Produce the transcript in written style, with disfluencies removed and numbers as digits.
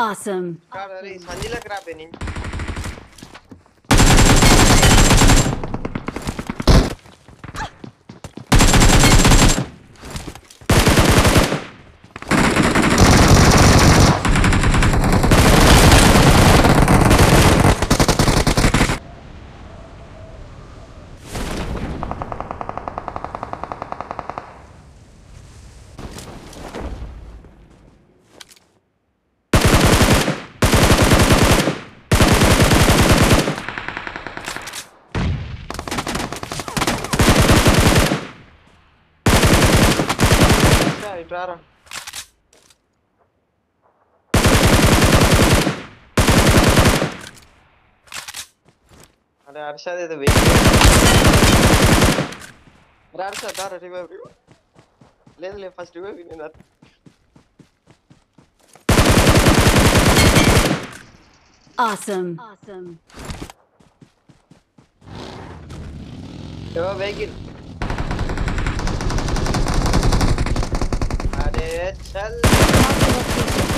Awesome. Cara, sanjila crap ini. Rara. Ada Arshad itu wait. Ada Arshad ada revive. Le first revive ini nat. Awesome. Coba baikin. Ada chal.